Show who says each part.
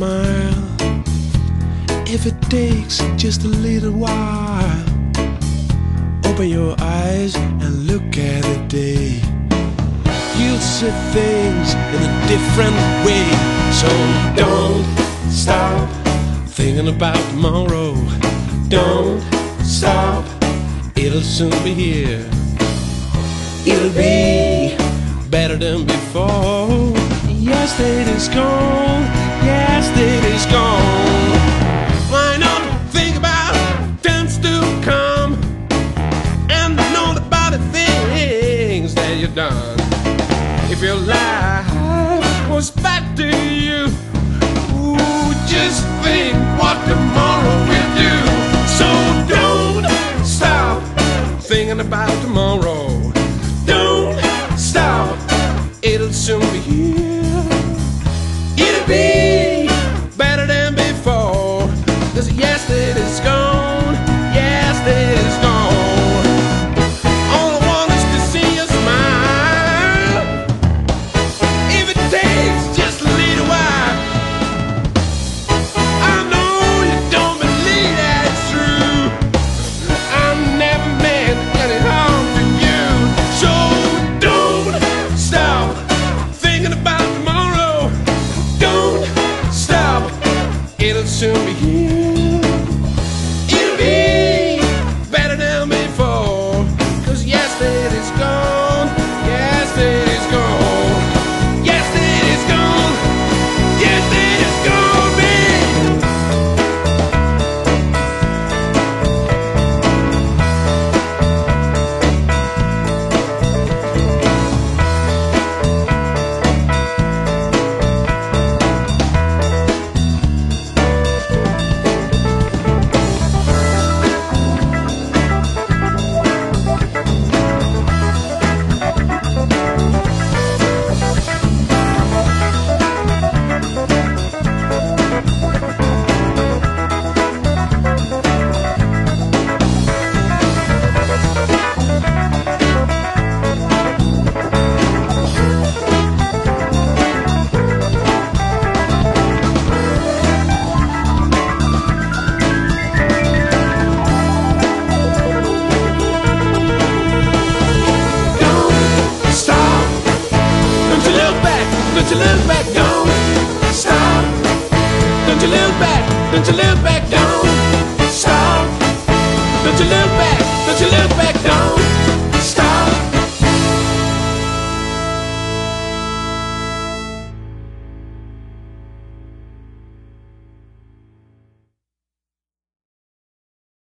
Speaker 1: smile if it takes just a little while. Open your eyes and look at the day. You'll see things in a different way. So don't stop thinking about tomorrow. Don't stop, it'll soon be here. It'll be better than before. Yesterday's gone, yesterday's gone.